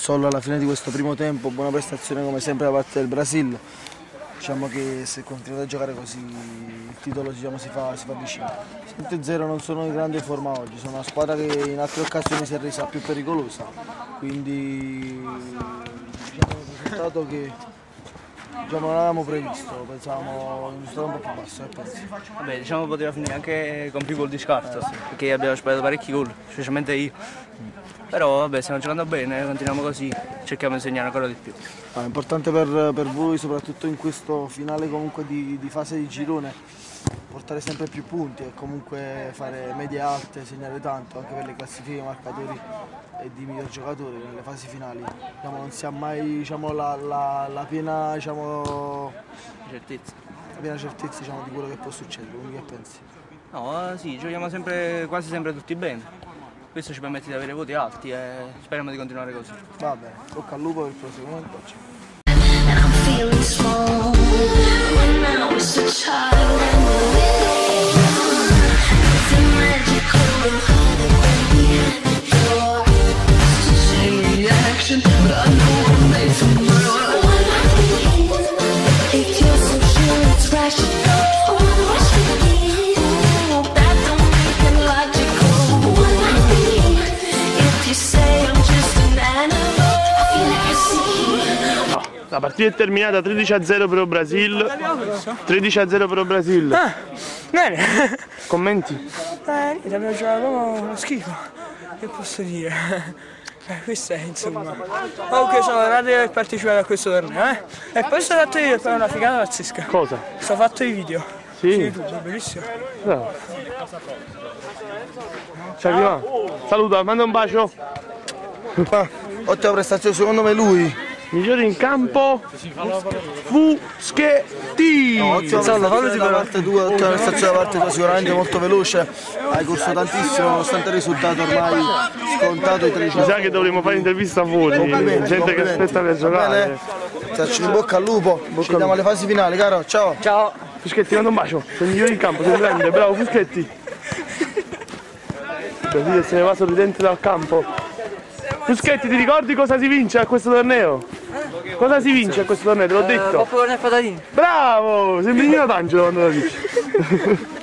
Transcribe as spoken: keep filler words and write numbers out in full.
Sol alla fine di questo primo tempo, buona prestazione come sempre da parte del Brasile. Diciamo che se continuate a giocare così il titolo diciamo, si, fa, si fa vicino. sette zero non sono in grande forma oggi, sono una squadra che in altre occasioni si è resa più pericolosa, quindi diciamo, un risultato che diciamo, non avevamo previsto, pensavamo un risultato un po' più basso. Eh, pensi? Vabbè, diciamo che poteva finire anche con più gol di scarto, eh, sì. Perché abbiamo sbagliato parecchi gol, specialmente io. Però vabbè, stiamo giocando bene, continuiamo così, cerchiamo di segnare ancora di più. È importante per, per voi, soprattutto in questo finale comunque di, di fase di girone, portare sempre più punti e comunque fare medie alte, segnare tanto, anche per le classifiche, marcatori e di miglior giocatore nelle fasi finali. Diciamo, non si ha mai diciamo, la, la, la piena diciamo, certezza, la piena certezza diciamo, di quello che può succedere, quindi che pensi? No, sì, giochiamo sempre, quasi sempre tutti bene. Questo ci permette di avere voti alti e speriamo di continuare così. Va bene, bocca al lupo per il proseguimento. La partita è terminata tredici a zero per il Brasile. tredici a zero per il Brasile. Ah, bene. Commenti? Eh, niente, abbiamo giocato proprio uno schifo. Che posso dire? Eh, questo è insomma. Comunque sono onorato di aver partecipato a questo torneo, eh? E poi sto fatto io, è una figata pazzesca. Cosa? Sto fatto i video. Sì. Su YouTube, bellissimo. No. Ciao Prima. Saluta, manda un bacio. Ah, ottima prestazione, secondo me lui. Migliore in campo Fuschetti. No, ottima prestazione da parte tua, ottima prestazione da parte tua, sicuramente molto veloce. Hai corso tantissimo nonostante il risultato ormai scontato i tredici. Mi sa che dovremmo fare intervista fuori, gente che aspetta per giocare. Faccio in bocca al lupo, ci vediamo alle fasi finali, caro. Ciao. Ciao. Fuschetti, manda un bacio. Sei il migliore in campo, sei grande, bravo Fuschetti. Brasile se ne va sorridente dal campo. Fuschetti, ti ricordi cosa si vince a questo torneo? Cosa si vince a questo torneo? Te l'ho detto. Popcorn e patatine. Bravo! Sembri Nino D'Angelo quando lo dici.